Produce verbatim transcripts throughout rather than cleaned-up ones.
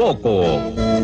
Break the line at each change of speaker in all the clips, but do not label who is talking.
Coco.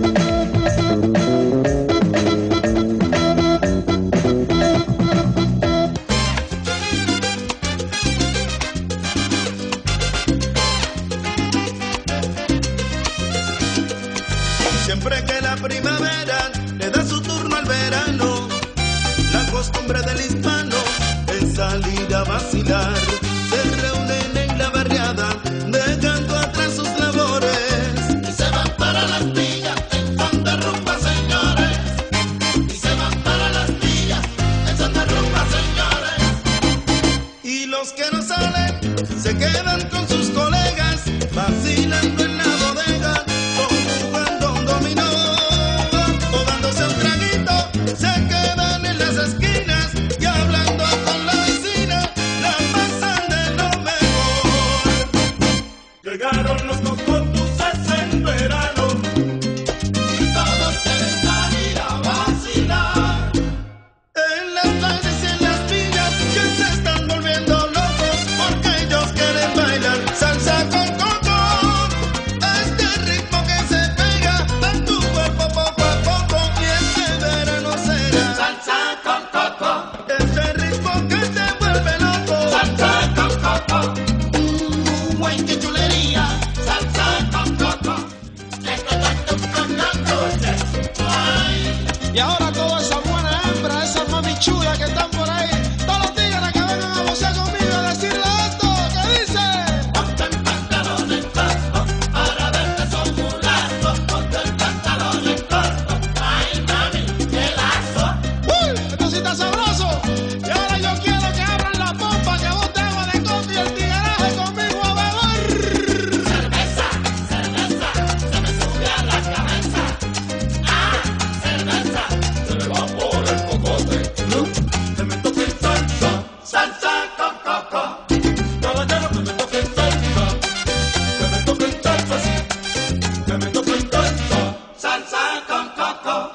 Siempre que la primavera le da su turno al verano, la costumbre del hispano es salir a vacilar. Se reúnen en la barriada, dejando atrás sus labores, y se van para las villas en son de rumba, señores. Y se van para las villas en son de rumba, señores. Y los que no salen se quedan con sus colegas, vacilando en la bodega, se quedan en las esquinas y hablando con la vecina, la pasan de lo mejor. Llegaron los cocotuces en verano y todos quieren salir a vacilar. En las playas y en las villas que se están volviendo locos porque ellos quieren bailar salsa con coco. Este ritmo que se pega a tu cuerpo poco a poco, y este verano salsa con coco, ese ritmo que te vuelve loco. Salsa con coco, mmm, güey, qué chulería. Salsa con coco, y ahora toda esa buena hembra, esas mamichulas que están por ahí, todos los tigres que vengan a vocear conmigo a decirle esto, ¿qué dice? Ponte el pantalón en corto, para verte son mulatos. Ponte el pantalón en corto, ay mami, qué lazo. Uy, esto sí está sabroso. Y ahora yo quiero que abran la pompa, que vos te hagas de coto y el tigueraje conmigo a beber. Cerveza, cerveza, se me sube a la cabeza. Ah, cerveza, se me va por el cocote. Que me toquen salsa, salsa con coco. Caballero, que me toquen salsa, que me toquen salsa, sí, que me toquen salsa, salsa con coco.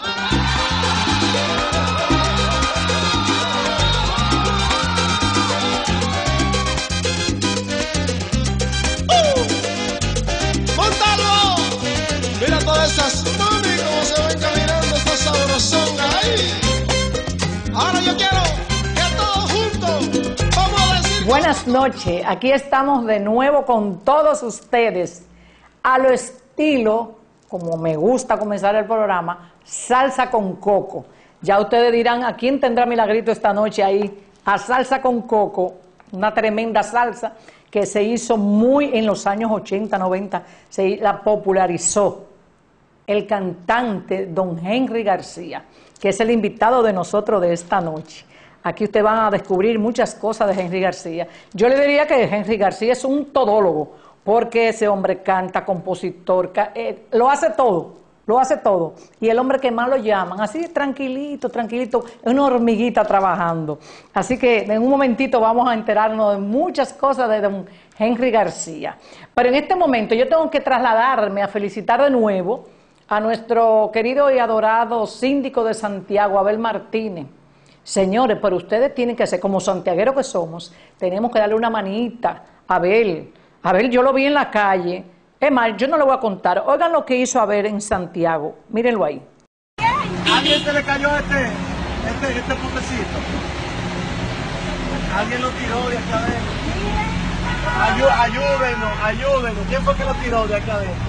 ¡Móntalo! Mira todas esas mami cómo se ven caminando esta sabrosonga ahí. Ahora yo quiero que todos juntos vamos a decir...
Buenas noches, aquí estamos de nuevo con todos ustedes, a lo estilo, como me gusta comenzar el programa, salsa con coco. Ya ustedes dirán, ¿a quién tendrá Milagrito esta noche ahí? A salsa con coco, una tremenda salsa que se hizo muy en los años ochenta, noventa, se la popularizó el cantante don Henry García, que es el invitado de nosotros de esta noche. Aquí ustedes van a descubrir muchas cosas de Henry García. Yo le diría que Henry García es un todólogo, porque ese hombre canta, compositor, ca eh, lo hace todo, lo hace todo. Y el hombre que más lo llaman, así tranquilito, tranquilito, es una hormiguita trabajando. Así que en un momentito vamos a enterarnos de muchas cosas de don Henry García. Pero en este momento yo tengo que trasladarme a felicitar de nuevo a nuestro querido y adorado síndico de Santiago, Abel Martínez. Señores, pero ustedes tienen que hacer, como santiagueros que somos, tenemos que darle una manita a Abel. Abel, yo lo vi en la calle. Es más, yo no le voy a contar. Oigan lo que hizo Abel en Santiago. Mírenlo ahí.
¿A alguien se le cayó este, este, este putecito? ¿Alguien lo tiró de acá adentro? Ayú, ayúdenos, ayúdenos. ¿Quién fue que lo tiró de acá adentro?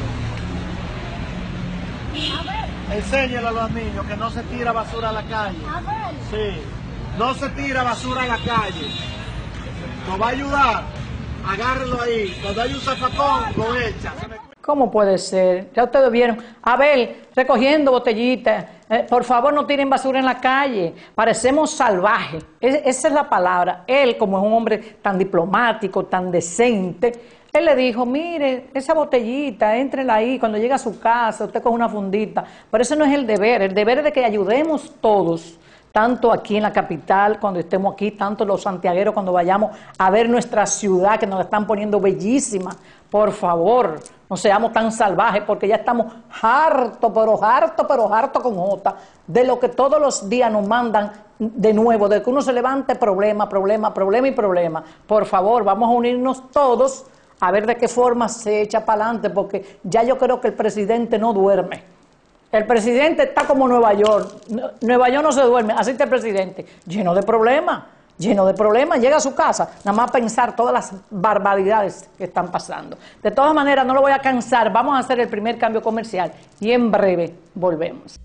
Enséñalo a los niños que no se tira basura a la calle. Sí, no se tira basura a la calle. Nos va a ayudar. Agárrelo ahí. Cuando hay un zafacón, lo echa.
¿Cómo puede ser? Ya ustedes vieron. Abel, recogiendo botellitas. Eh, por favor, no tiren basura en la calle. Parecemos salvajes. Es, esa es la palabra. Él, como es un hombre tan diplomático, tan decente, él le dijo, mire, esa botellita, éntrela ahí, cuando llega a su casa, usted coge una fundita. Pero eso no es el deber, el deber es de que ayudemos todos, tanto aquí en la capital, cuando estemos aquí, tanto los santiagueros cuando vayamos a ver nuestra ciudad, que nos la están poniendo bellísima. Por favor, no seamos tan salvajes, porque ya estamos hartos, pero hartos, pero hartos con J, de lo que todos los días nos mandan de nuevo, de que uno se levante, problema, problema, problema y problema. Por favor, vamos a unirnos todos a ver de qué forma se echa para adelante, porque ya yo creo que el presidente no duerme. El presidente está como Nueva York. Nueva York no se duerme, así está el presidente, lleno de problemas, lleno de problemas. Llega a su casa, nada más a pensar todas las barbaridades que están pasando. De todas maneras, no lo voy a cansar, vamos a hacer el primer cambio comercial y en breve volvemos.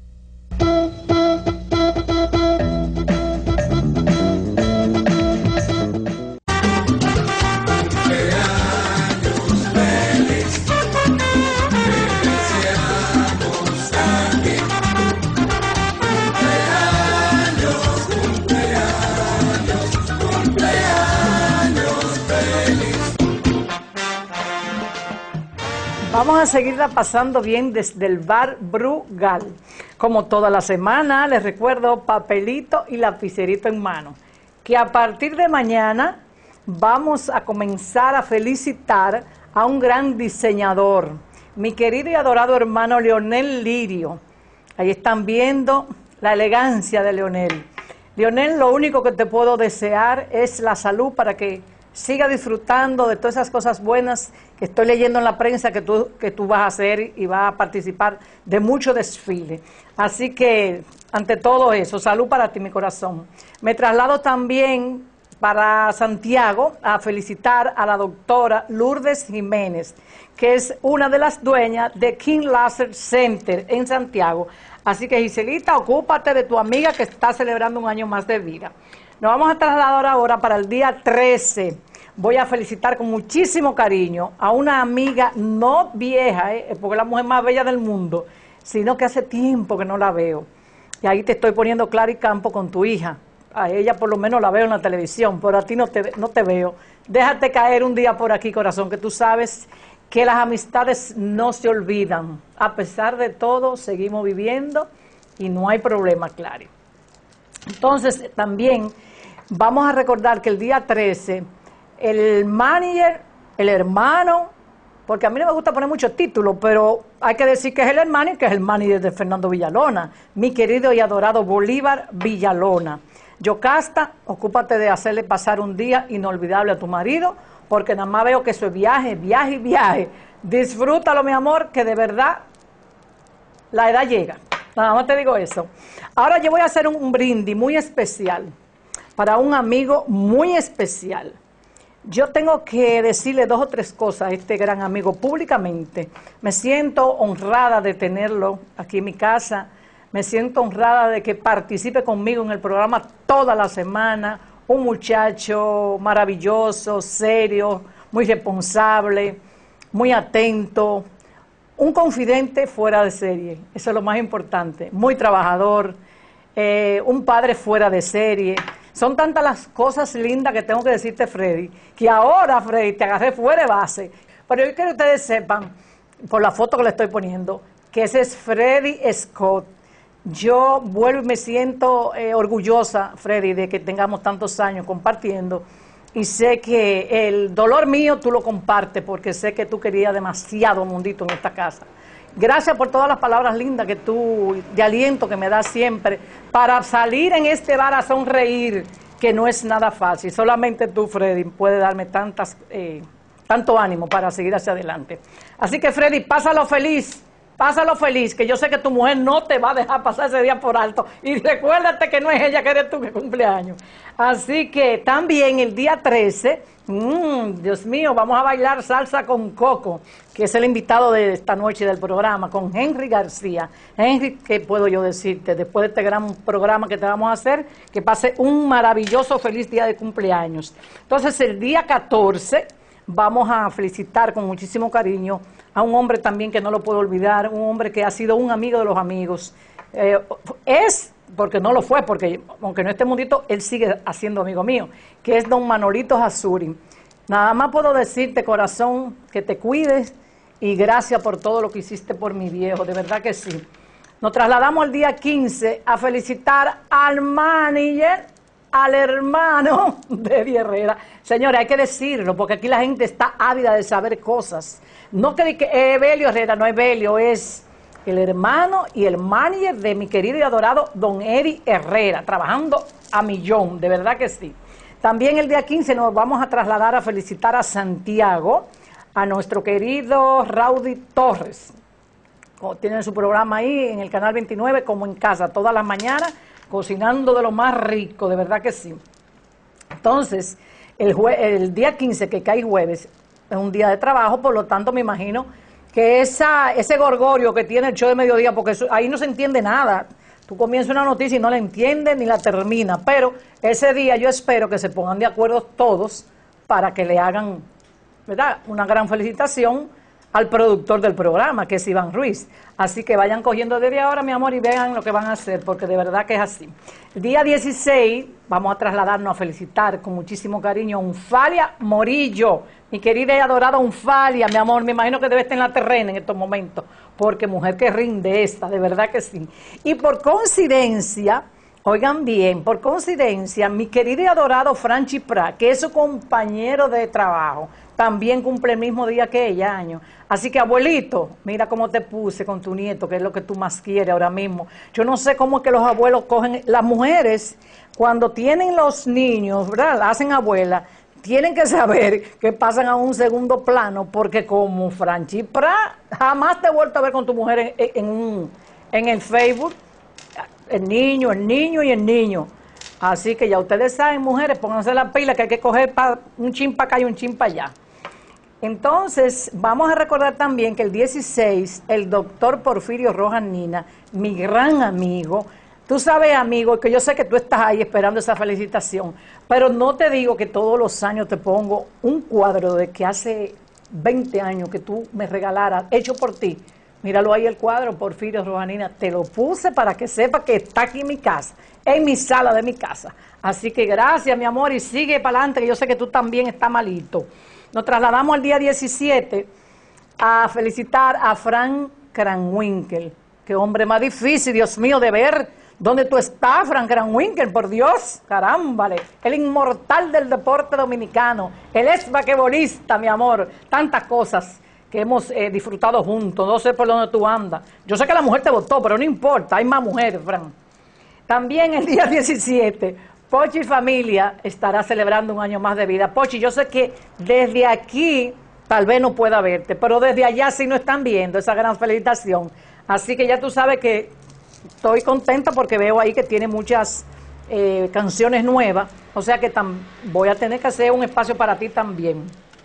Vamos a seguirla pasando bien desde el Bar Brugal. Como toda la semana, les recuerdo papelito y lapicerito en mano. Que a partir de mañana vamos a comenzar a felicitar a un gran diseñador, mi querido y adorado hermano Leonel Lirio. Ahí están viendo la elegancia de Leonel. Leonel, lo único que te puedo desear es la salud para que siga disfrutando de todas esas cosas buenas que estoy leyendo en la prensa que tú, que tú vas a hacer y vas a participar de mucho desfile. Así que, ante todo eso, salud para ti, mi corazón. Me traslado también para Santiago a felicitar a la doctora Lourdes Jiménez, que es una de las dueñas de King Laser Center en Santiago. Así que, Giselita, ocúpate de tu amiga que está celebrando un año más de vida. Nos vamos a trasladar ahora para el día trece. Voy a felicitar con muchísimo cariño a una amiga no vieja, eh, porque es la mujer más bella del mundo, sino que hace tiempo que no la veo. Y ahí te estoy poniendo claro y campo con tu hija. A ella por lo menos la veo en la televisión, pero a ti no te, no te veo. Déjate caer un día por aquí, corazón, que tú sabes que las amistades no se olvidan. A pesar de todo, seguimos viviendo y no hay problema, claro. Entonces, también vamos a recordar que el día trece, el manager, el hermano, porque a mí no me gusta poner muchos títulos, pero hay que decir que es el hermano y que es el manager de Fernando Villalona, mi querido y adorado Bolívar Villalona. Yocasta, ocúpate de hacerle pasar un día inolvidable a tu marido, porque nada más veo que eso es viaje, viaje y viaje. Disfrútalo, mi amor, que de verdad la edad llega. Nada más te digo eso. Ahora yo voy a hacer un, un brindis muy especial para un amigo muy especial. Yo tengo que decirle dos o tres cosas a este gran amigo públicamente. Me siento honrada de tenerlo aquí en mi casa. Me siento honrada de que participe conmigo en el programa toda la semana. Un muchacho maravilloso, serio, muy responsable, muy atento. Un confidente fuera de serie, eso es lo más importante, muy trabajador, eh, un padre fuera de serie. Son tantas las cosas lindas que tengo que decirte, Freddy, que ahora, Freddy, te agarré fuera de base. Pero yo quiero que ustedes sepan, por la foto que le estoy poniendo, que ese es Freddy Scott. Yo vuelvo y me siento eh, orgullosa, Freddy, de que tengamos tantos años compartiendo. Y sé que el dolor mío tú lo compartes porque sé que tú querías demasiado, Mundito, en esta casa. Gracias por todas las palabras lindas que tú, de aliento que me das siempre, para salir en este bar a sonreír, que no es nada fácil. Solamente tú, Freddy, puedes darme tantas, eh, tanto ánimo para seguir hacia adelante. Así que, Freddy, pásalo feliz. Pásalo feliz, que yo sé que tu mujer no te va a dejar pasar ese día por alto. Y recuérdate que no es ella, que eres tú que cumple años. Así que también el día trece, mmm, Dios mío, vamos a bailar salsa con Coco, que es el invitado de esta noche del programa, con Henry García. Henry, ¿qué puedo yo decirte? Después de este gran programa que te vamos a hacer, que pase un maravilloso, feliz día de cumpleaños. Entonces, el día catorce, vamos a felicitar con muchísimo cariño a un hombre también que no lo puedo olvidar, un hombre que ha sido un amigo de los amigos. Eh, es, porque no lo fue, porque aunque no esté Mundito, él sigue siendo amigo mío, que es don Manolito Jasuri. Nada más puedo decirte, corazón, que te cuides y gracias por todo lo que hiciste por mi viejo, de verdad que sí. Nos trasladamos el día quince a felicitar al manager, al hermano de Eddie Herrera. Señores, hay que decirlo, porque aquí la gente está ávida de saber cosas. No que es Evelio Herrera, no es Evelio, es el hermano y el manager de mi querido y adorado don Eddie Herrera, trabajando a millón, de verdad que sí. También el día quince nos vamos a trasladar a felicitar a Santiago, a nuestro querido Raudy Torres. Tienen su programa ahí en el canal veintinueve, como en casa, todas las mañanas, cocinando de lo más rico, de verdad que sí. Entonces, el, jue el día quince, que cae jueves, es un día de trabajo, por lo tanto me imagino que esa, ese gorgorio que tiene el show de mediodía, porque eso, ahí no se entiende nada. Tú comienzas una noticia y no la entiendes ni la termina, pero ese día yo espero que se pongan de acuerdo todos para que le hagan, ¿verdad?, una gran felicitación al productor del programa, que es Iván Ruiz. Así que vayan cogiendo desde ahora, mi amor, y vean lo que van a hacer, porque de verdad que es así. El día dieciséis vamos a trasladarnos a felicitar con muchísimo cariño a Unfalia Morillo, mi querida y adorada Unfalia, mi amor, me imagino que debe estar en la terrena en estos momentos, porque mujer que rinde esta, de verdad que sí. Y por coincidencia, oigan bien, por coincidencia, mi querido y adorado Franchi Prat, que es su compañero de trabajo, también cumple el mismo día que ella, año. Así que, abuelito, mira cómo te puse con tu nieto, que es lo que tú más quieres ahora mismo. Yo no sé cómo es que los abuelos cogen, las mujeres, cuando tienen los niños, ¿verdad?, la hacen abuela, tienen que saber que pasan a un segundo plano, porque como Franchi Prat, jamás te he vuelto a ver con tu mujer en, en, un, en el Facebook, el niño, el niño y el niño. Así que ya ustedes saben, mujeres, pónganse la pila que hay que coger pa, un chin para acá y un chin para allá. Entonces, vamos a recordar también que el dieciséis, el doctor Porfirio Rojas Nina, mi gran amigo, tú sabes, amigo, que yo sé que tú estás ahí esperando esa felicitación, pero no te digo que todos los años te pongo un cuadro de que hace veinte años que tú me regalaras, hecho por ti. Míralo ahí el cuadro, Porfirio Rojas Nina, te lo puse para que sepa que está aquí en mi casa, en mi sala de mi casa. Así que gracias, mi amor, y sigue para adelante, que yo sé que tú también estás malito. Nos trasladamos al día diecisiete a felicitar a Frank Kranwinkel. Qué hombre más difícil, Dios mío, de ver. ¿Dónde tú estás, Frank Kranwinkel? Por Dios, carámbale. El inmortal del deporte dominicano. El ex basquetbolista, mi amor. Tantas cosas que hemos eh, disfrutado juntos. No sé por dónde tú andas. Yo sé que la mujer te votó, pero no importa. Hay más mujeres, Frank. También el día diecisiete, Pochi Familia estará celebrando un año más de vida. Pochi, yo sé que desde aquí tal vez no pueda verte, pero desde allá sí no están viendo esa gran felicitación. Así que ya tú sabes que estoy contenta porque veo ahí que tiene muchas eh, canciones nuevas, o sea que voy a tener que hacer un espacio para ti también.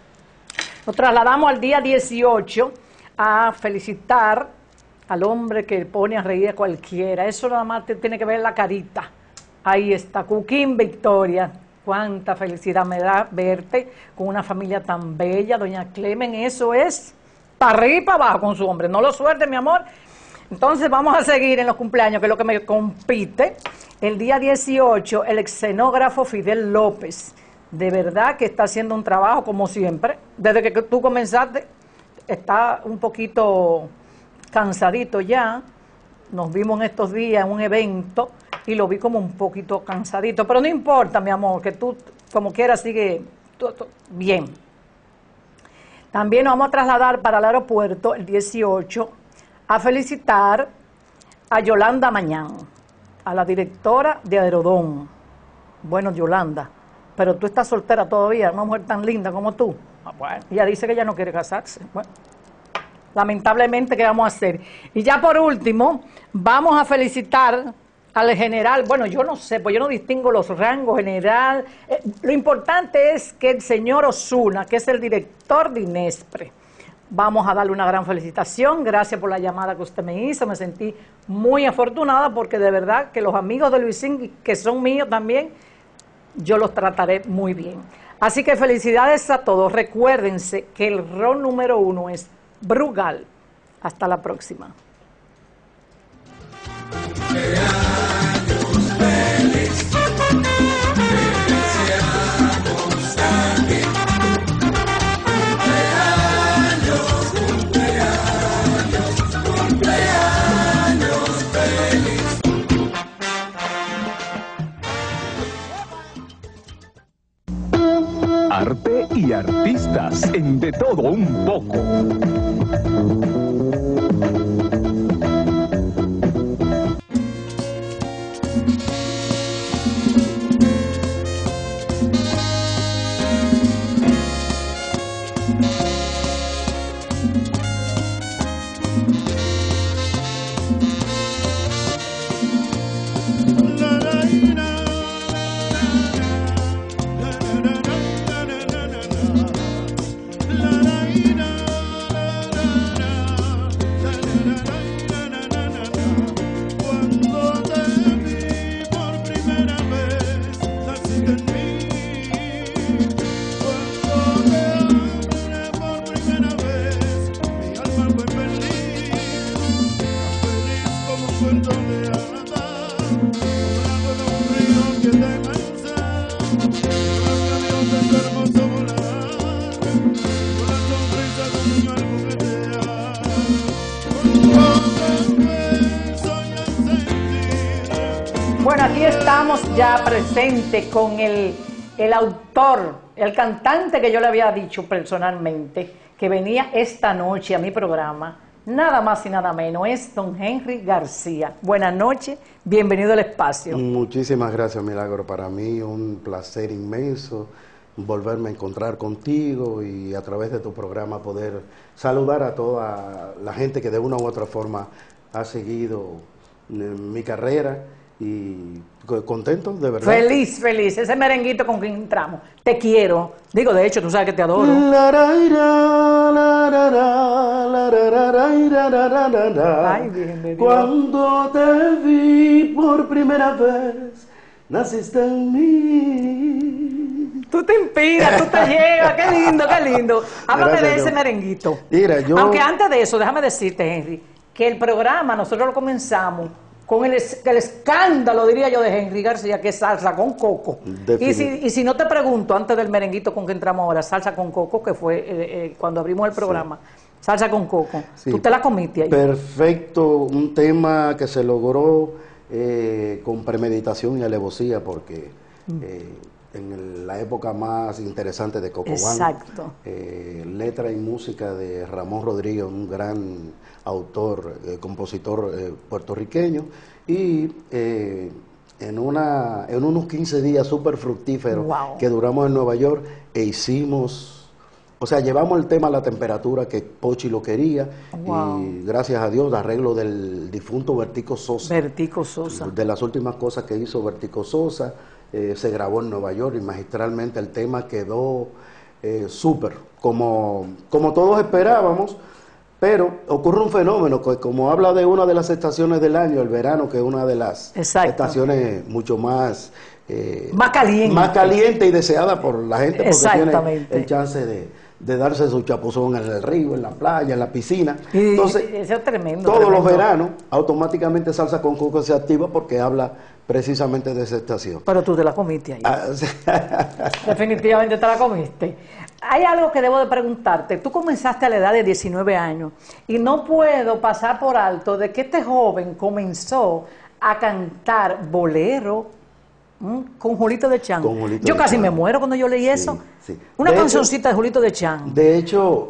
Nos trasladamos al día dieciocho a felicitar al hombre que pone a reír a cualquiera. Eso nada más te tiene que ver la carita. Ahí está, Cuquín Victoria. Cuánta felicidad me da verte con una familia tan bella, doña Clemen. Eso es para arriba y para abajo con su hombre. No lo suelte, mi amor. Entonces vamos a seguir en los cumpleaños, que es lo que me compite. El día dieciocho, el escenógrafo Fidel López. De verdad que está haciendo un trabajo como siempre. Desde que tú comenzaste, está un poquito cansadito ya. Nos vimos en estos días en un evento y lo vi como un poquito cansadito. Pero no importa, mi amor, que tú como quieras sigue tú, tú, bien. También nos vamos a trasladar para el aeropuerto el dieciocho a felicitar a Yolanda Mañán, a la directora de Aerodón. Bueno, Yolanda, pero tú estás soltera todavía, una mujer tan linda como tú. Bueno, ella dice que ella no quiere casarse. Bueno, lamentablemente, ¿qué vamos a hacer? Y ya por último, vamos a felicitar al general. Bueno, yo no sé, pues yo no distingo los rangos general. Eh, lo importante es que el señor Osuna, que es el director de INESPRE, vamos a darle una gran felicitación. Gracias por la llamada que usted me hizo. Me sentí muy afortunada porque de verdad que los amigos de Luisín, que son míos también, yo los trataré muy bien. Así que felicidades a todos. Recuérdense que el ron número uno es Brugal. Hasta la próxima.
Arte y artistas en De Todo Un Poco.
puerto de Adán, volando de un río que te mensa, con las gaviotas hermoso volar, con la sonrisa de un niño al juguetear, con tu beso y el sentir.
Bueno, aquí estamos ya presentes con el, el autor, el cantante que yo le había dicho personalmente que venía esta noche a mi programa, nada más y nada menos, es don Henry García. Buenas noches, bienvenido al espacio.
Muchísimas gracias, Milagro. Para mí un placer inmenso volverme a encontrar contigo y a través de tu programa poder saludar a toda la gente que de una u otra forma ha seguido mi carrera y contento, de verdad.
Feliz, feliz, ese merenguito con que entramos. Te quiero. Digo, de hecho, tú sabes que te adoro. Ay, bien, bien.
Cuando te vi por primera vez, naciste en mí.
Tú te inspiras, tú te llevas, qué lindo, qué lindo. Háblame
Gracias,
de ese
yo.
merenguito.
Mira, yo...
Aunque antes de eso, déjame decirte, Henry, que el programa nosotros lo comenzamos con el, es- el escándalo, diría yo, de Henry García, que es salsa con coco. Y si, y si no te pregunto, antes del merenguito con que entramos ahora, salsa con coco, que fue eh, eh, cuando abrimos el programa, salsa con coco,
Sí.
tú te la comiste ahí.
Perfecto, un tema que se logró eh, con premeditación y alevosía porque eh, en el- la época más interesante de Coco Band,
Exacto.
eh, letra y música de Ramón Rodríguez, un gran autor, eh, compositor eh, puertorriqueño, y eh, en, una, en unos quince días súper fructíferos
Wow.
que duramos en Nueva York e hicimos... O sea, llevamos el tema a la temperatura que Pochi lo quería
Wow.
y gracias a Dios, de arreglo del difunto Vertico Sosa,
Vertico Sosa.
de las últimas cosas que hizo Vertico Sosa, eh, se grabó en Nueva York y magistralmente el tema quedó eh, súper, como, como todos esperábamos, pero ocurre un fenómeno que como habla de una de las estaciones del año, el verano, que es una de las
Exacto.
estaciones mucho más... eh,
Más caliente.
Más caliente y deseada por la gente porque tiene
Exactamente.
el chance de, de darse su chapuzón en el río, en la playa, en la piscina.
Y,
Entonces,
y- eso es tremendo.
todos los
tremendo.
veranos, automáticamente Salsa con Coco se activa porque habla precisamente de esa estación.
Pero tú te la comiste ahí.
Ah,
Definitivamente te la comiste. Hay algo que debo de preguntarte. Tú comenzaste a la edad de diecinueve años y no puedo pasar por alto de que este joven comenzó a cantar bolero ¿m? con Julito de Chan.
Con Julito
Yo
de
casi
Chan.
me muero cuando yo leí
Sí,
eso.
sí.
Una
De hecho-
cancioncita de Julito de Chan.
De hecho,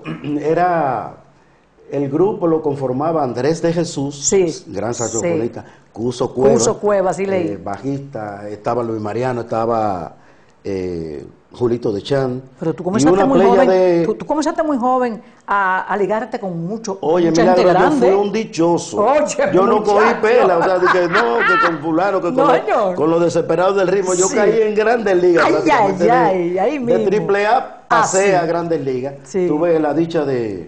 era el grupo lo conformaba Andrés de Jesús,
Sí,
gran
sí.
saxofonista, Cuso Cueva,
Cuso Cueva, sí leí.
eh, bajista, estaba Luis Mariano, estaba eh, Julito de Chan.
Pero tú
y
comenzaste
una
muy
playa
joven,
de-
tú, tú comenzaste muy joven a, a ligarte con mucho,
Oye,
mucha
mira,
gente
yo
grande.
fui un dichoso.
Oye,
yo no cogí
muchacho.
pela, o sea, de que no, que con fulano, que con,
No,
lo-
señor.
con los desesperados del ritmo. Yo
Sí.
caí en grandes ligas.
Ay,
prácticamente,
ay,
de-
ay, ahí
de
mismo.
triple A
Ah,
pasé
sí.
a grandes ligas.
Sí.
Tuve la dicha de,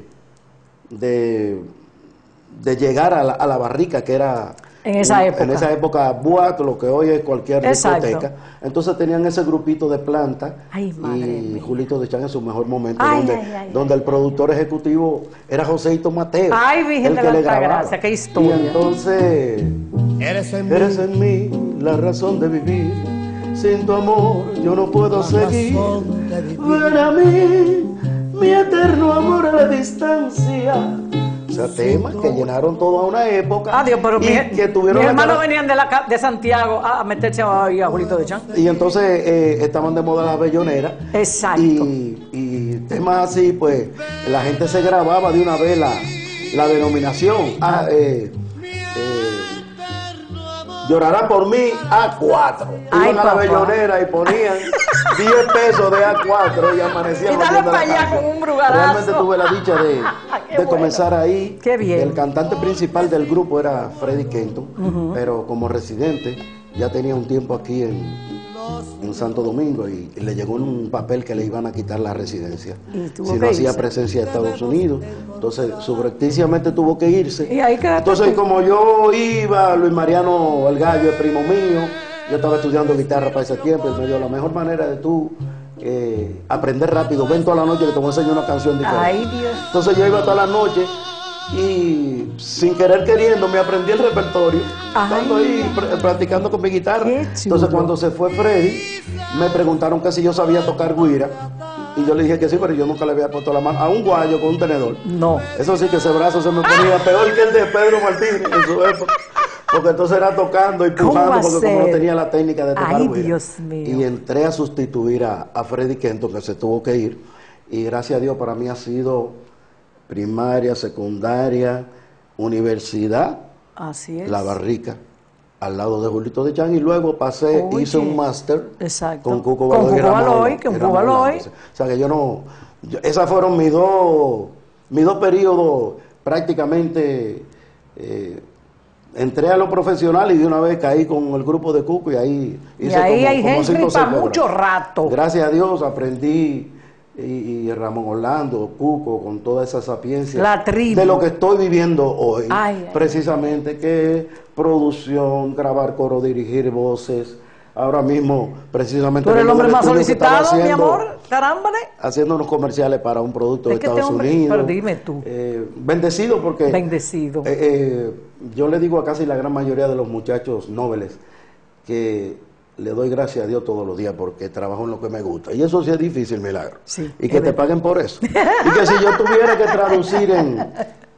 de, de llegar a la, a la barrica, que era...
En esa época.
En esa época, Buac, lo que hoy es cualquier
Exacto.
discoteca. Entonces tenían ese grupito de planta.
Ay, madre
y
mía.
Julito de Chan en su mejor momento,
Ay,
donde,
ay, ay,
donde el productor ejecutivo era Joséito Mateo.
Ay, Virgen
el
de
que
la
le
Alta
grababa.
Gracia, qué historia.
Y entonces,
Eres en mí.
eres en mí la razón de vivir. Sin tu amor yo no puedo
La
seguir.
razón de vivir.
Ven a mí, mi eterno amor a la distancia. O sea, temas que llenaron toda una época.
Adiós, pero
y
mi,
que tuvieron
mis
la
hermanos
cara-
venían de, la, ca- de Santiago a, a meterse ahí a Julito de Chan.
Y entonces eh, estaban de moda las belloneras.
Exacto.
Y, y temas así, pues la gente se grababa de una vez la, la denominación. Ah, eh, eh, llorarán por mí A cuatro.
Ay,
Iban a la
papá.
bellonera y ponían diez pesos de A cuatro y amanecían.
Y dale
oyendo la
pa' allá
canción.
con un brugarazo.
Realmente tuve la dicha de,
Qué
de
bueno.
comenzar ahí.
Qué bien.
El cantante principal del grupo era Freddy Kenton, pero como residente ya tenía un tiempo aquí en, en Santo Domingo y, y le llegó un papel que le iban a quitar la residencia
Y tuvo
si
que
no hacía
irse.
presencia de Estados Unidos. Entonces, subrepticiamente tuvo que irse.
Y ahí quedaste
Entonces,
tú.
como yo iba, Luis Mariano El Gallo es primo mío, yo estaba estudiando guitarra para ese tiempo y me dio la mejor manera de tú eh, aprender rápido. Ven toda la noche que te voy a enseñar una canción diferente.
Ay, Dios.
Entonces yo iba toda la noche y sin querer queriendo me aprendí el repertorio,
Ay.
estando ahí pr- practicando con mi guitarra.
Qué chulo.
Entonces cuando se fue Freddy, me preguntaron que si yo sabía tocar guira, y yo le dije que sí, pero yo nunca le había puesto la mano a un guayo con un tenedor.
No.
Eso sí que ese brazo se me ponía peor que el de Pedro Martínez en su época. Porque entonces era tocando y
¿Cómo va
pujando,
a
porque como no
ser?
tenía la técnica de tocar
Ay,
güira.
Dios mío.
Y entré a sustituir a, a Freddy Kenton, que se tuvo que ir. Y gracias a Dios para mí ha sido primaria, secundaria, universidad,
Así es.
La Barrica, al lado de Julito de Chan. Y luego pasé,
Oye.
hice un máster
Exacto.
con Cuco
Con
Baloy. y
Cuco
Ramón
Baloy,
Orlando,
con
y
Cuco
Ramón
Baloy.
Orlando. O sea que yo no... yo- esas fueron mis dos, mis dos periodos prácticamente... eh, entré a lo profesional y de una vez caí con el grupo de Cuco y ahí
Y ahí hay gente
cinco o seis
para
programas.
mucho rato.
Gracias a Dios aprendí y, y Ramón Orlando, Cuco, con toda esa sapiencia
La tribu.
de lo que estoy viviendo hoy,
Ay, ay,
precisamente, que es producción, grabar coro, dirigir voces. Ahora mismo, precisamente...
Tú eres el
vengo
hombre
del
más
estudio que estaba
solicitado, mi
haciendo-
amor. Carámbale.
haciendo unos comerciales para un producto de
Es que este
Estados
hombre-
Unidos.
pero dime tú.
Eh, bendecido porque...
Bendecido.
eh, eh, yo le digo a casi la gran mayoría de los muchachos nobles que le doy gracias a Dios todos los días porque trabajo en lo que me gusta. Y eso sí es difícil, Milagro.
Sí,
y
es
que te
verdad.
paguen por eso. Y que si yo tuviera que traducir en,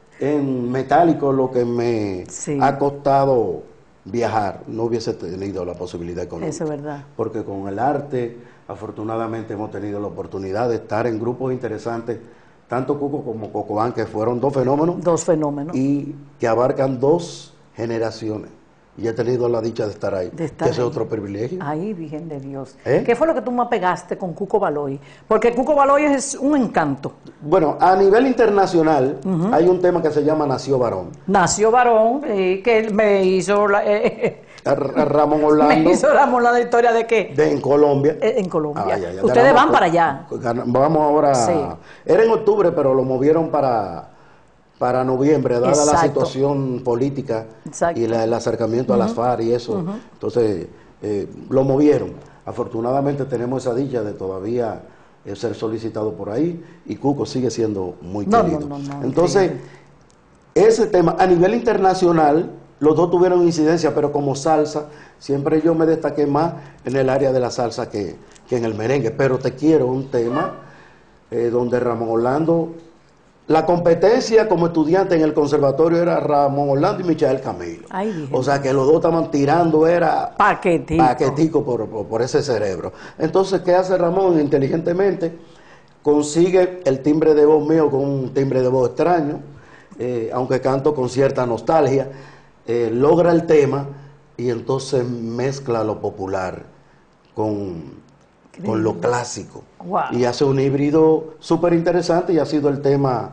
en metálico lo que me
Sí.
ha costado viajar, no hubiese tenido la posibilidad económica.
Eso es verdad.
Porque con el arte, afortunadamente, hemos tenido la oportunidad de estar en grupos interesantes, tanto Cuco como Cocobán, que fueron dos fenómenos
Dos fenómenos.
y que abarcan dos generaciones. Y he tenido la dicha de estar ahí,
De estar
que ese es
ahí.
otro privilegio.
Ay, Virgen de Dios.
¿Eh?
¿Qué fue lo que tú más pegaste con Cuco Baloy? Porque Cuco Baloy es un encanto.
Bueno, a nivel internacional, hay un tema que se llama Nació Varón.
Nació varón y que él me hizo la, eh,
A R- a Ramón
me
Orlando,
hizo la, la historia de que
de, en Colombia.
eh, en Colombia.
Ah, ya, ya,
Ustedes
ganamos
van
con-
para allá.
gan- Vamos ahora.
Sí.
Era en octubre, pero lo movieron para, para noviembre, dada la
Exacto.
situación política
Exacto.
y la- el acercamiento a las FARC y eso. Entonces, eh, lo movieron. Afortunadamente tenemos esa dicha de todavía eh, ser solicitado por ahí y Cuco sigue siendo muy
No,
querido.
no, no, no,
Entonces,
increíble.
ese tema, a nivel internacional, los dos tuvieron incidencia, pero como salsa, siempre yo me destaqué más en el área de la salsa que, que en el merengue. Pero te quiero un tema eh, donde Ramón Orlando, la competencia como estudiante en el conservatorio era Ramón Orlando y Michael Camilo.
Ay, Virgen.
O sea que los dos estaban tirando, era
Paquetico.
paquetico por, por, por ese cerebro. Entonces, ¿qué hace Ramón? Inteligentemente consigue el timbre de voz mío con un timbre de voz extraño, eh, aunque canto con cierta nostalgia, eh, logra el tema y entonces mezcla lo popular con, con lo clásico.
Wow.
Y hace un híbrido súper interesante y ha sido el tema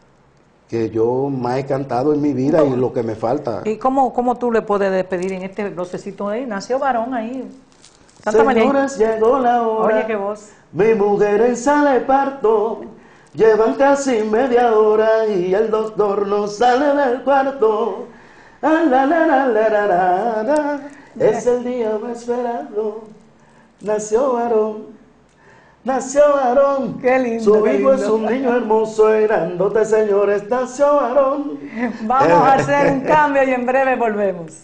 que yo más he cantado en mi vida y lo que me falta.
¿Y cómo, cómo tú le puedes despedir en este vocecito ahí? Nació varón ahí. Cántame ahí.
Señores, llegó la hora.
Oye, qué voz.
Mi mujer en sala de parto, llevan casi media hora y el doctor no sale del cuarto. Ah, la, la, la, la, la, la, la. Es el día más esperado. Nació varón, nació varón.
Qué lindo,
Su
qué
hijo es
lindo.
un niño hermoso y grandote, señores, nació varón.
Vamos a hacer un cambio y en breve volvemos.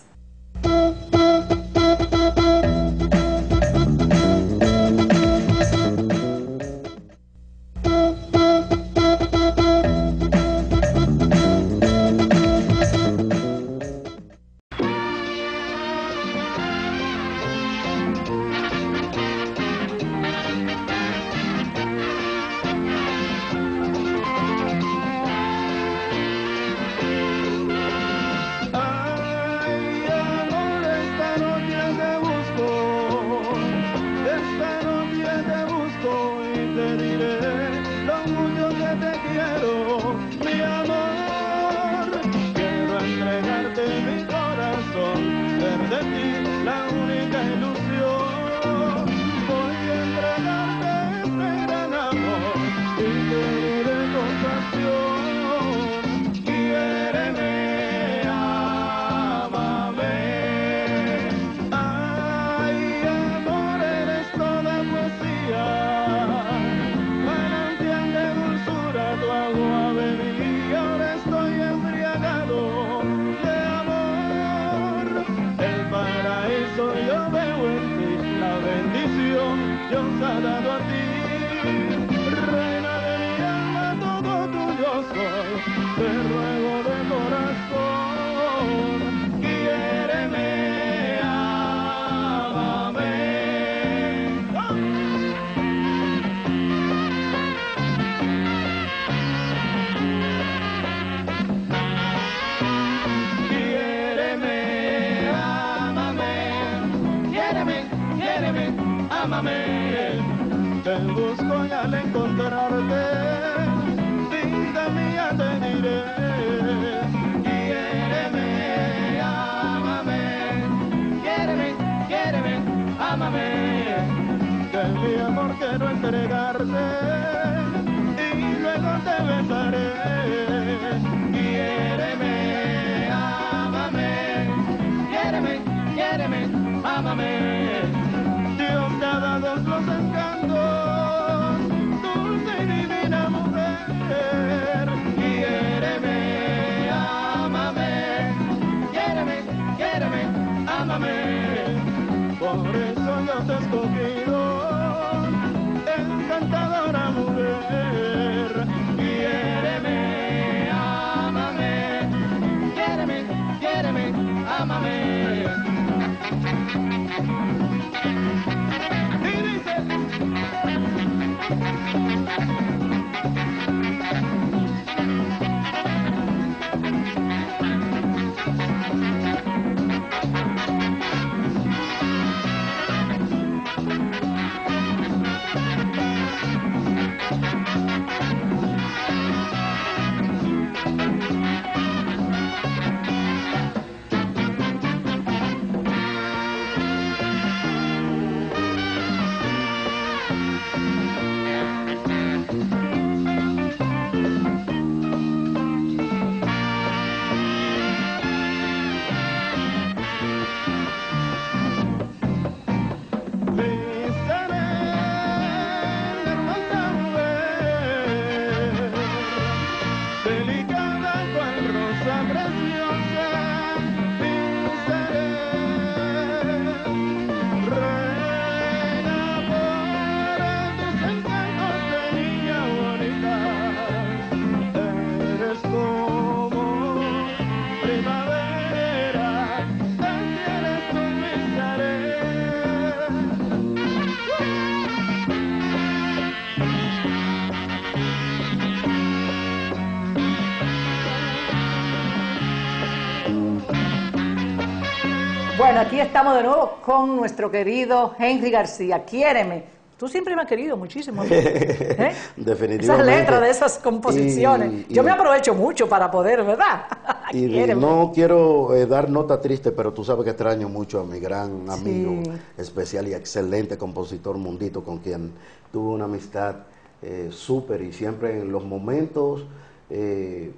Ay, cuando yo veo en ti la bendición Dios ha dado a ti. Reina de mi alma, todo tuyo soy, te ruego de corazón, quiéreme, ámame. Quiéreme, ámame, quiéreme, quiéreme, ámame. Te busco y al encontrarte, sin de mí ya te diré. Quiéreme, ámame, quiéreme, quiéreme, ámame. Que mi amor quiero entregarte y luego te besaré. Quiéreme, ámame, quiéreme, quiéreme, ámame. Dios te ha dado los encantos, dulce y divina mujer. Quiéreme, ámame, quiéreme, quiéreme, ámame. Por eso yo te he escogido, encantadora mujer. Quiéreme, ámame, quiéreme, quiéreme, ámame. Y dice...
Bueno, aquí estamos de nuevo con nuestro querido Henry García. Quiéreme. Tú siempre me has querido muchísimo. ¿Eh?
Definitivamente.
Esas letras de esas composiciones.
Y, y,
Yo me aprovecho mucho para poder, ¿verdad?
Y no quiero eh, dar nota triste, pero tú sabes que extraño mucho a mi gran amigo, sí, especial y excelente compositor Mundito, con quien tuve una amistad eh, súper, y siempre en los momentos eh,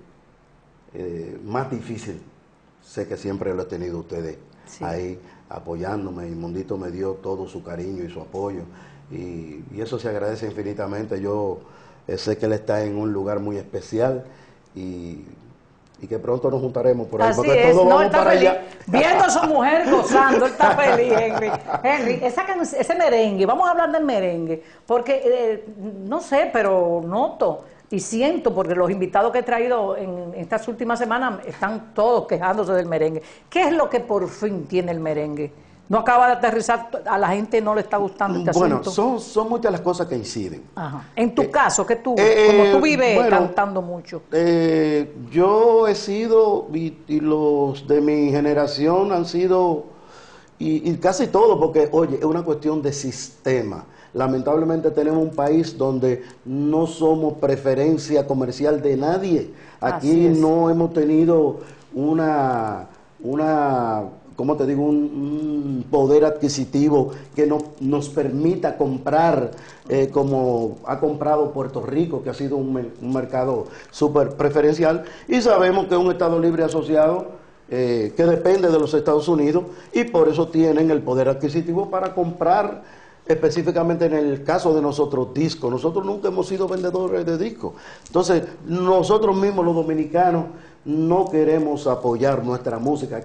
eh, más difíciles, sé que siempre lo he tenido ustedes, sí, ahí apoyándome, y Mundito me dio todo su cariño y su apoyo, y, y eso se agradece infinitamente. Yo eh, sé que él está en un lugar muy especial, y, y que pronto nos juntaremos por ahí.
Así
porque
es,
todos
no,
vamos
está
para
feliz,
allá.
viendo a su mujer gozando, él está feliz, Henry. Henry, esa can ese merengue, vamos a hablar del merengue, porque eh, no sé, pero noto y siento, porque los invitados que he traído en estas últimas semanas están todos quejándose del merengue. ¿Qué es lo que por fin tiene el merengue? No acaba de aterrizar, a la gente no le está gustando este
bueno,
asunto.
Bueno, son, son muchas las cosas que inciden.
Ajá. En tu eh, caso, que tú,
eh,
como tú vives
bueno,
cantando mucho.
Eh, yo he sido, y, y los de mi generación han sido, y, y casi todo, porque, oye, es una cuestión de sistema. Lamentablemente tenemos un país donde no somos preferencia comercial de nadie. Aquí no hemos tenido una, una ¿cómo te digo?, un, un poder adquisitivo que no, nos permita comprar eh, como ha comprado Puerto Rico, que ha sido un, un mercado súper preferencial, y sabemos que es un Estado libre asociado eh, que depende de los Estados Unidos, y por eso tienen el poder adquisitivo para comprar. Específicamente en el caso de nosotros, discos. Nosotros nunca hemos sido vendedores de discos. Entonces, nosotros mismos los dominicanos no queremos apoyar nuestra música.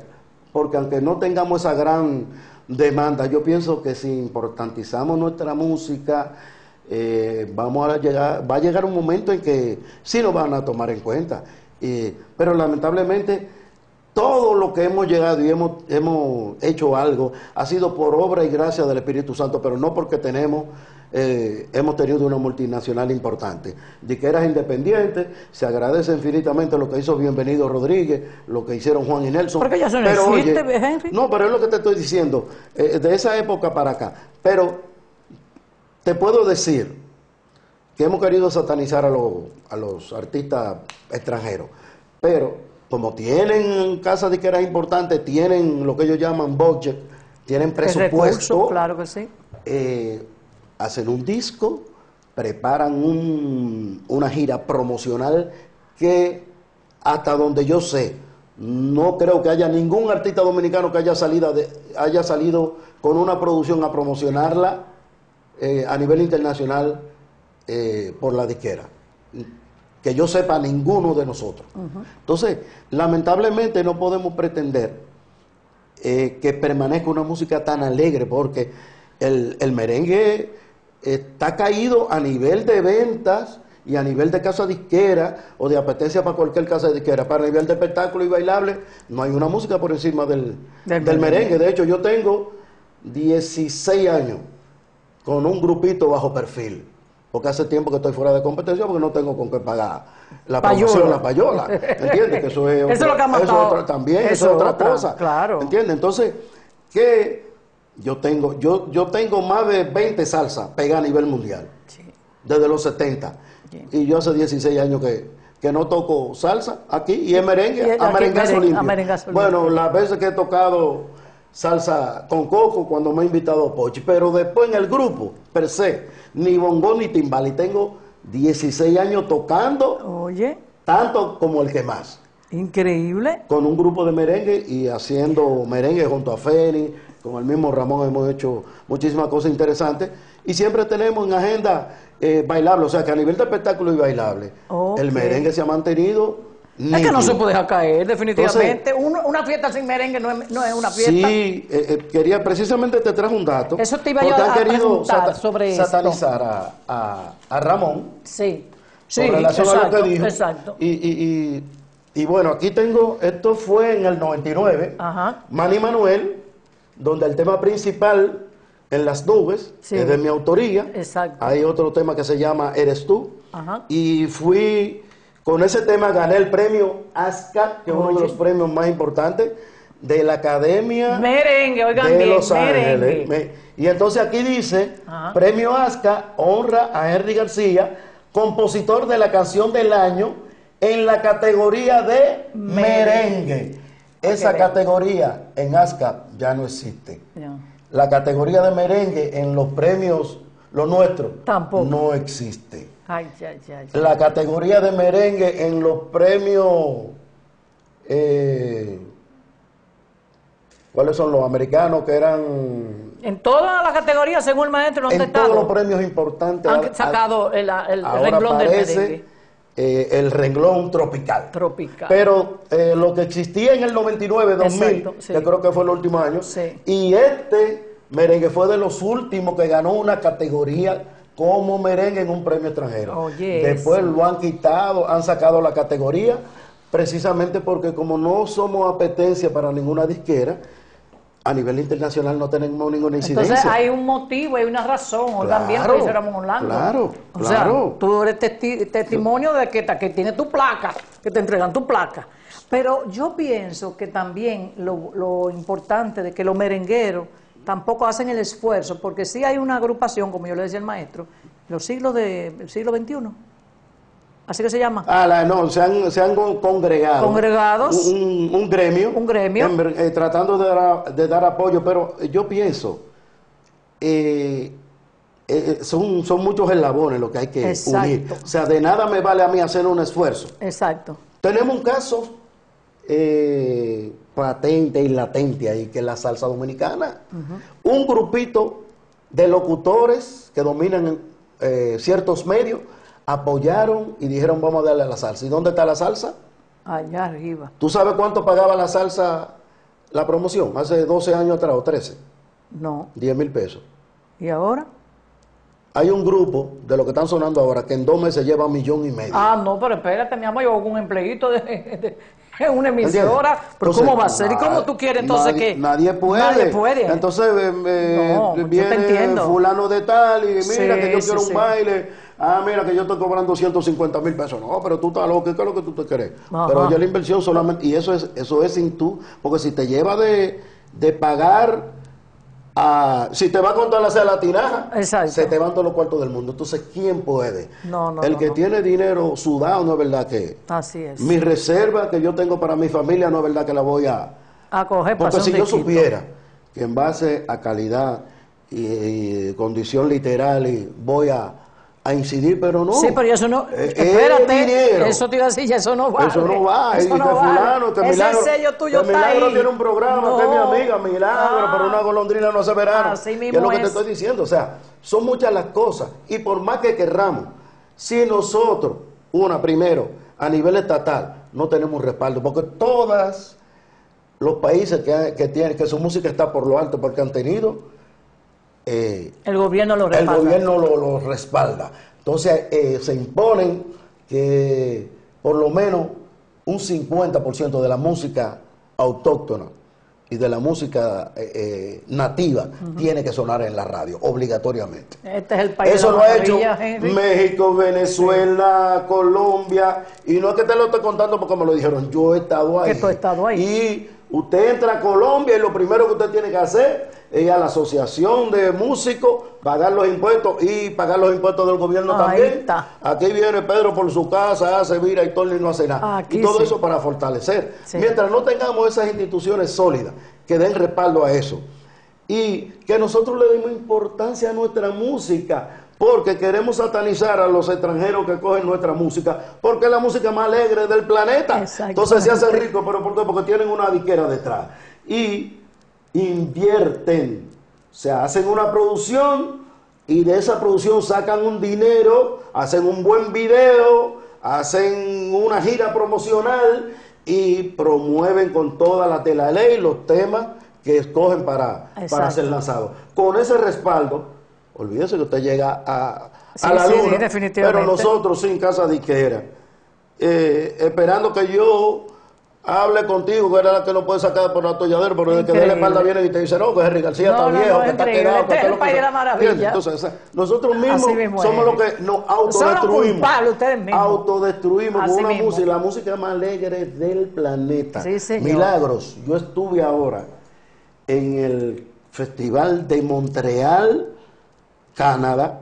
porque aunque no tengamos esa gran demanda, yo pienso que si importantizamos nuestra música, eh, vamos a llegar, va a llegar un momento en que sí nos van a tomar en cuenta. Eh, pero lamentablemente todo lo que hemos llegado y hemos, hemos hecho algo ha sido por obra y gracia del Espíritu Santo, pero no porque tenemos eh, hemos tenido una multinacional importante. Diqueras independientes, se agradece infinitamente lo que hizo Bienvenido Rodríguez, lo que hicieron Juan y Nelson.
Porque ya se no
pero,
existe,
oye,
Henry.
no, pero es lo que te estoy diciendo, eh, de esa época para acá. Pero te puedo decir que hemos querido satanizar a, los, a los artistas extranjeros, pero como tienen casas disqueras importantes, tienen lo que ellos llaman budget, tienen presupuesto,
recurso, claro que sí.
eh, hacen un disco, preparan un, una gira promocional que hasta donde yo sé, no creo que haya ningún artista dominicano que haya salido, de, haya salido con una producción a promocionarla eh, a nivel internacional eh, por la disquera. Que yo sepa, ninguno de nosotros. Uh-huh. Entonces, lamentablemente no podemos pretender eh, que permanezca una música tan alegre, porque el, el merengue está caído a nivel de ventas y a nivel de casa disquera o de apetencia para cualquier casa disquera. Para nivel de espectáculo y bailable, no hay una música por encima del, del, del merengue. De hecho, yo tengo dieciséis años con un grupito bajo perfil, porque hace tiempo que estoy fuera de competencia porque no tengo con qué pagar la promoción de la payola. ¿Entiendes? Que eso es otra,
eso es lo que ha matado.
Eso es otra, también, eso, eso es otra, otra cosa.
Claro.
¿Entiendes? Entonces, que yo tengo, yo, yo tengo más de veinte salsas pegadas a nivel mundial. Sí. Desde los setenta. Sí. Y yo hace dieciséis años que, que no toco salsa aquí y es merengue, y a merengazo limpio. Bueno, las veces que he tocado salsa con coco cuando me ha invitado a Pochi, pero después en el grupo, per se, ni bongo ni timbal, y tengo dieciséis años tocando,
oye,
tanto como el que más.
Increíble.
Con un grupo de merengue y haciendo merengue junto a Feni, con el mismo Ramón hemos hecho muchísimas cosas interesantes, y siempre tenemos en agenda eh, bailable, o sea que a nivel de espectáculo y bailable, okay, el merengue se ha mantenido.
Es que no se puede dejar caer, definitivamente. Entonces, Uno, una fiesta sin merengue no es, no es una fiesta.
Sí, eh, eh, quería, precisamente te traje un dato.
Eso te iba yo a, a preguntar sata sobre
satanizar a, a, a Ramón.
Sí,
sí,
con
relación
exacto,
a lo que dijo.
Exacto.
Y, y, y, y bueno, aquí tengo, esto fue en el noventa y nueve,
ajá,
Manny Manuel, donde el tema principal, En las nubes, sí, es de mi autoría.
Exacto.
Hay otro tema que se llama Eres tú.
Ajá.
Y fui... Con ese tema gané el premio ASCA, que es uno de los premios más importantes de la Academia
merengue, oigan
de
bien,
Los Ángeles.
merengue.
Me, y entonces aquí dice, ajá, premio ASCA honra a Henry García, compositor de la canción del año en la categoría de merengue. merengue. Esa okay, categoría en ASCA ya no existe. Yeah. La categoría de merengue en los premios, los nuestros,
tampoco,
no existe.
Ay, ya, ya, ya.
La categoría de merengue en los premios, eh, ¿cuáles son los americanos que eran?
En todas las categorías, según el maestro, no
en todos los premios importantes
han sacado el, el, el renglón del merengue.
Eh, el renglón tropical.
Tropical.
Pero eh, lo que existía en el noventa y nueve, dos mil, exacto, sí, que creo que fue el último año,
sí,
y este merengue fue de los últimos que ganó una categoría como merengue en un premio extranjero.
Oh, yes.
Después lo han quitado, han sacado la categoría, precisamente porque como no somos apetencia para ninguna disquera, a nivel internacional no tenemos ninguna incidencia.
Entonces hay un motivo, hay una razón, o
claro,
también lo dice Ramón Orlando.
Claro,
o
claro.
sea, tú eres testi testimonio de que, que tiene tu placa, que te entregan tu placa. Pero yo pienso que también lo, lo importante de que los merengueros tampoco hacen el esfuerzo, porque sí hay una agrupación, como yo le decía al maestro, los siglos del siglo veintiuno, así que se llama.
Ah, la, no, se han, se han congregado.
Congregados.
Un, un gremio.
Un gremio.
En, eh, tratando de dar, de dar apoyo, pero yo pienso, eh, eh, son, son muchos eslabones lo que hay que exacto, unir. O sea, de nada me vale a mí hacer un esfuerzo.
Exacto.
Tenemos un caso eh, patente y latente ahí, que es la salsa dominicana. Uh-huh. Un grupito de locutores que dominan eh, ciertos medios apoyaron y dijeron vamos a darle a la salsa. ¿Y dónde está la salsa?
Allá arriba.
¿Tú sabes cuánto pagaba la salsa la promoción, hace doce años atrás o trece,
No.
diez mil pesos.
¿Y ahora?
Hay un grupo de lo que están sonando ahora que en dos meses lleva un millón y medio.
Ah, no, pero espérate, mi amor, yo hago un empleíto de, de- en una emisora.
¿Entiendes?
¿Pero
Entonces,
cómo va a ser? ¿Y cómo
nadie-
tú quieres entonces
nadie,
que...?
Nadie puede.
Nadie puede.
Entonces eh, eh,
No, yo te
viene
entiendo.
fulano de tal y mira
Sí,
que yo
sí,
quiero un
sí.
baile. Ah, mira que yo estoy cobrando ciento cincuenta mil pesos. No, pero tú estás loco, ¿qué es lo que tú te crees?
Ajá.
Pero ya la inversión solamente, y eso es eso es sin tú, porque si te lleva de, de pagar... a- si te va a contar la la tinaja,
Exacto.
se te van todos los cuartos del mundo. Entonces, ¿quién puede?
No, no,
El
no,
que
no.
tiene dinero sudado, no es verdad que...
Así es.
Mi reserva que yo tengo para mi familia no es verdad que la voy a...
A coger para
Porque
hacer
si
un
yo
disquito.
supiera que en base a calidad y, y condición literal y voy a, a incidir, pero no.
Sí, pero eso no...
Eh,
espérate,
es dinero.
eso te iba a decir, ya eso no vale.
Eso no va,
Eso
y que
no vale.
fulano, que
Ese
Milagro,
sello tuyo
que
está
Milagro
ahí.
tiene un programa, que es mi
No.
amiga, Milagro,
Ah.
pero una golondrina no hace verano.
Así
Que
mismo
es lo que te
es.
estoy diciendo, o sea, son muchas las cosas, y por más que querramos, si nosotros, una, primero, a nivel estatal, no tenemos respaldo, porque todos los países que, que tienen, que su música está por lo alto, porque han tenido... eh,
El gobierno lo
el
respalda.
gobierno lo, lo respalda. Entonces eh, se imponen que por lo menos un cincuenta por ciento de la música autóctona y de la música eh, eh, nativa tiene que sonar en la radio, obligatoriamente.
Este es el país
Eso
de
lo
la
ha hecho
maravilla, Henry.
México, Venezuela, Colombia, y no es que te lo estoy contando porque me lo dijeron, yo he estado ahí.
Que tú has estado ahí.
Y usted entra a Colombia y lo primero que usted tiene que hacer es ir a la asociación de músicos, pagar los impuestos y pagar los impuestos del gobierno
Ahí
también.
está.
Aquí viene Pedro por su casa, hace vira y todo y no hace nada.
Aquí
y todo
sí.
eso para fortalecer.
Sí.
Mientras no tengamos esas instituciones sólidas que den respaldo a eso y que nosotros le demos importancia a nuestra música, porque queremos satanizar a los extranjeros que cogen nuestra música, porque es la música más alegre del planeta.
Exactamente.
Entonces se hacen ricos, pero ¿por qué? Porque tienen una disquera detrás. Y invierten, o sea, hacen una producción y de esa producción sacan un dinero, hacen un buen video, hacen una gira promocional y promueven con toda la tela de ley los temas que escogen para,
Exacto.
para ser lanzados. Con ese respaldo, olvídese que usted llega a,
Sí,
a la
sí, sí,
luna,
definitivamente.
pero nosotros sin casa disquera, eh, esperando que yo hable contigo, que era la que no puede sacar por el atolladero, pero desde que de la
Increíble.
espalda viene y te dice, no, que Henry García
No,
está
no,
viejo,
no,
que está
increíble.
quedado,
Este
que
es
está
el
lo
país
que
de la
sea.
maravilla.
¿Entiendes? Entonces, o sea, nosotros mismos
Así mismo
somos
es.
los que nos
Son los
autodestruimos.
culpables ustedes mismos.
Autodestruimos
Así
con una
mismo.
música, la música más alegre del planeta.
Sí, señor.
Milagros. Yo estuve ahora en el Festival de Montreal, Canadá,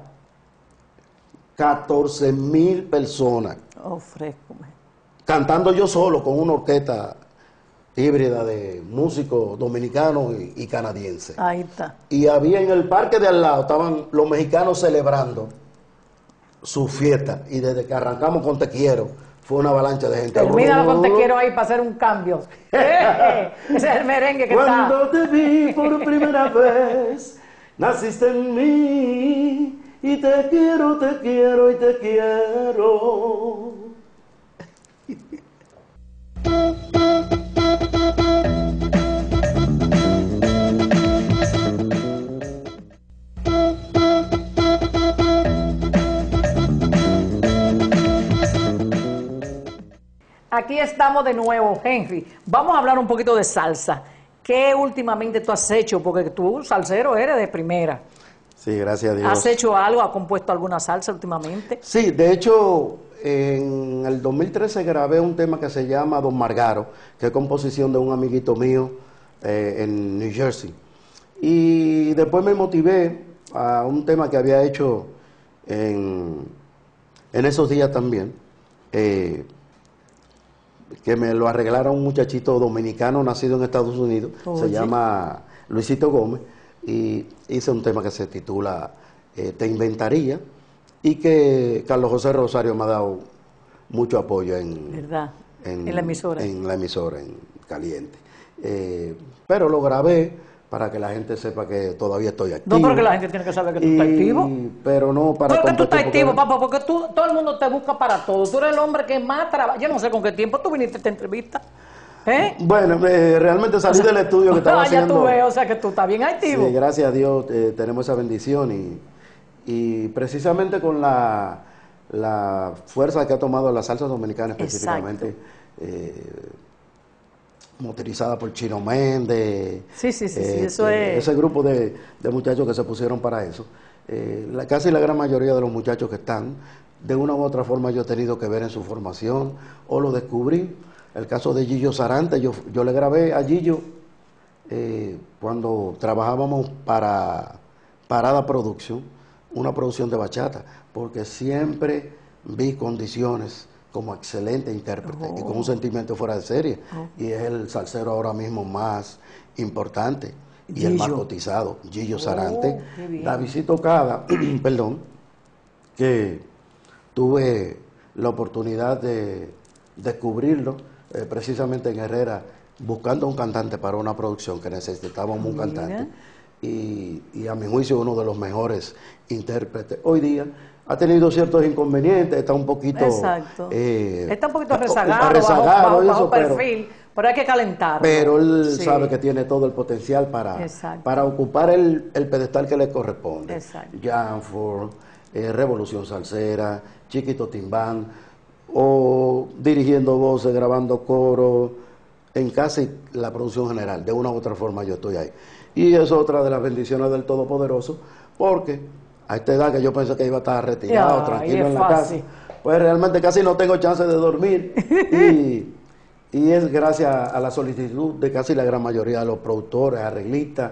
catorce mil personas,
Oh, fresco. man.
cantando yo solo con una orquesta híbrida de músicos dominicanos y, y canadienses.
Ahí está.
Y había en el parque de al lado, estaban los mexicanos celebrando su fiesta. Y desde que arrancamos con Te Quiero, fue una avalancha de gente.
Termínalo con Te Quiero ahí para hacer un cambio. Ese es el merengue que
Cuando
está.
te vi por primera vez, naciste en mí. Y te quiero, te quiero y te quiero.
Aquí estamos de nuevo, Henry. Vamos a hablar un poquito de salsa. ¿Qué últimamente tú has hecho? Porque tú, salsero, eres de primera.
Sí, gracias a Dios.
¿Has hecho algo? ¿Has compuesto alguna salsa últimamente?
Sí, de hecho, en el dos mil trece grabé un tema que se llama Don Margaro, que es composición de un amiguito mío eh, en New Jersey. Y después me motivé a un tema que había hecho en, en esos días también, eh, que me lo arreglara un muchachito dominicano nacido en Estados Unidos,
Oye.
se llama Luisito Gómez, y hice un tema que se titula eh, Te Inventaría, y que Carlos José Rosario me ha dado mucho apoyo en,
¿Verdad? En la emisora.
En la emisora, en Caliente. Eh, pero lo grabé para que la gente sepa que todavía estoy activo.
No, porque la gente tiene que saber que tú estás
Y-
activo.
Pero no para
¿Por qué tú estás
competir,
activo,
porque-
papá? Porque tú, todo el mundo te busca para todo. Tú eres el hombre que más trabaja. Yo no sé con qué tiempo tú viniste a esta entrevista. ¿Eh?
Bueno, eh, realmente salí del estudio que estaba
Ah, ya
haciendo.
tú ves, o sea que tú estás bien activo.
Sí, gracias a Dios eh, tenemos esa bendición y, y precisamente con la, la fuerza que ha tomado la salsa dominicana específicamente, eh, motorizada por Chino Méndez.
Sí, sí, sí, sí,
eh,
eso
eh,
es.
Ese grupo de, de muchachos que se pusieron para eso. Eh, la, casi la gran mayoría de los muchachos que están, de una u otra forma yo he tenido que ver en su formación o lo descubrí. El caso de Gillo Sarante, yo, yo le grabé a Gillo eh, cuando trabajábamos para Parada Producción, una producción de bachata, porque siempre vi condiciones como excelente intérprete
Oh.
y con un sentimiento fuera de serie.
Oh.
Y es el salsero ahora mismo más importante y el más
Gillo.
cotizado, Gillo
Oh,
Sarante.
qué bien.
Davidcito Cada, perdón, que tuve la oportunidad de descubrirlo eh, precisamente en Herrera, buscando un cantante para una producción que necesitábamos un
Mira.
cantante. Y, y a mi juicio uno de los mejores intérpretes. Hoy día ha tenido ciertos inconvenientes, está un poquito...
Exacto.
eh,
Está un poquito
o-
rezagado,
rezagado,
bajo, bajo-
eso,
bajo
pero-
perfil, pero hay que calentarlo.
pero él
Sí.
sabe que tiene todo el potencial para,
Exacto.
para ocupar el, el pedestal que le corresponde.
Exacto.
Janford, eh, Revolución Salsera, Chiquito Timbán, o dirigiendo voces, grabando coro, en casi la producción general. De una u otra forma yo estoy ahí. Y es otra de las bendiciones del Todopoderoso, porque a esta edad que yo pensé que iba a estar retirado,
Ya,
tranquilo
y es
en la
fácil.
casa, pues realmente casi no tengo chance de dormir. y, y es gracias a la solicitud de casi la gran mayoría de los productores, arreglistas,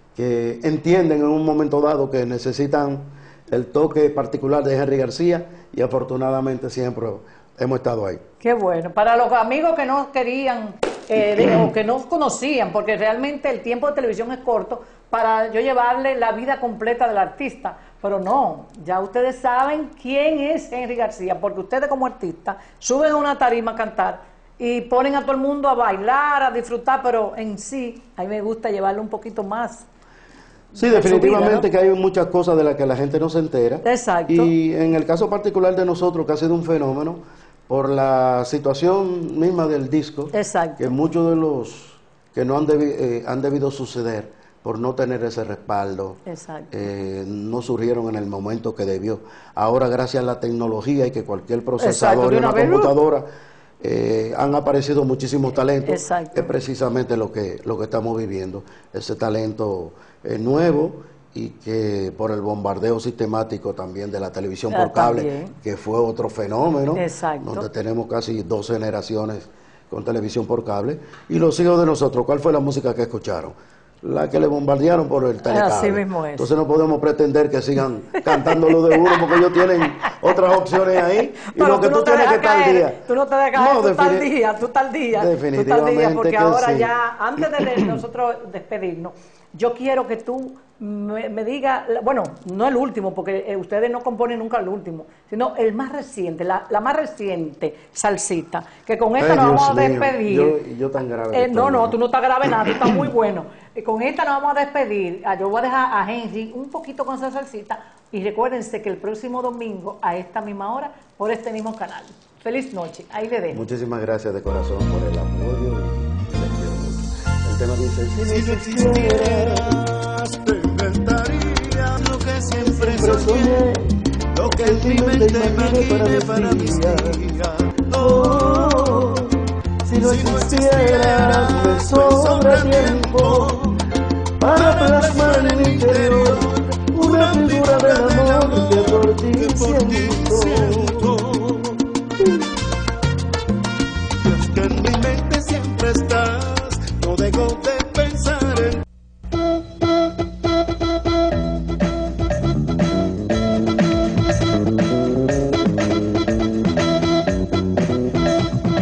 que entienden en un momento dado que necesitan el toque particular de Henry García, y afortunadamente siempre hemos estado ahí.
Qué bueno. Para los amigos que no querían eh, de- o que no conocían, porque realmente el tiempo de televisión es corto, para yo llevarle la vida completa del artista. Pero no, ya ustedes saben quién es Henry García, porque ustedes como artistas suben a una tarima a cantar y ponen a todo el mundo a bailar, a disfrutar, pero en sí, a mí me gusta llevarle un poquito más.
Sí,
de su
definitivamente
vida, ¿no?
que hay muchas cosas de las que la gente no se entera.
Exacto.
Y en el caso particular de nosotros, que ha sido un fenómeno, por la situación misma del disco,
Exacto.
que muchos de los que no han, debi- eh, han debido suceder por no tener ese respaldo,
Exacto.
eh, no surgieron en el momento que debió. Ahora, gracias a la tecnología y que cualquier procesador
de
y
una
una
vez, ¡uh!
computadora, eh, han aparecido muchísimos talentos.
Exacto.
Es precisamente lo que, lo que estamos viviendo, ese talento eh, nuevo, y que por el bombardeo sistemático también de la televisión
Ah,
por cable,
también.
que fue otro fenómeno,
Exacto.
donde tenemos casi dos generaciones con televisión por cable. Y los hijos de nosotros, ¿cuál fue la música que escucharon? La que le bombardearon por el telecable.
Así mismo es.
Entonces no podemos pretender que sigan cantando lo de uno, porque ellos tienen otras opciones ahí, y
Pero
lo que
tú no
tú
te
tienes que
dejas
estar al
caer,
día.
tú no te dejas caer,
No,
tú estás al
defini-
día, tú estás al día, tú estás al día,
Definitivamente
porque
que
ahora
sí.
ya, antes de de nosotros despedirnos, yo quiero que tú me, me digas, bueno, no el último, porque eh, ustedes no componen nunca el último, sino el más reciente, la, la más reciente salsita, que con esta
Ay,
nos
Dios
vamos a
mío,
despedir.
yo- yo tan grave que
Eh, no,
estoy,
no,
¿no?
tú no estás grave nada, tú estás muy bueno. Y con esta nos vamos a despedir. Ah, Yo voy a dejar a Henry un poquito con esa salsita. Y recuérdense que el próximo domingo, a esta misma hora, por este mismo canal. Feliz noche. Ahí le dejo.
Muchísimas gracias de corazón por el apoyo y les quiero mucho. El tema dice, si no existieras,
te inventaría lo que siempre
siempre soñé,
lo que en mi mente imaginé para mis días. Oh,
si no existieras, me sobra tiempo para plasmar en mi interior una figura del amor que por ti
que por ti
siento.
siento. Y es que en mi mente siempre estás, no dejo de pensar en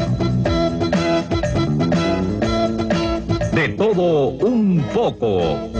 De todo un poco.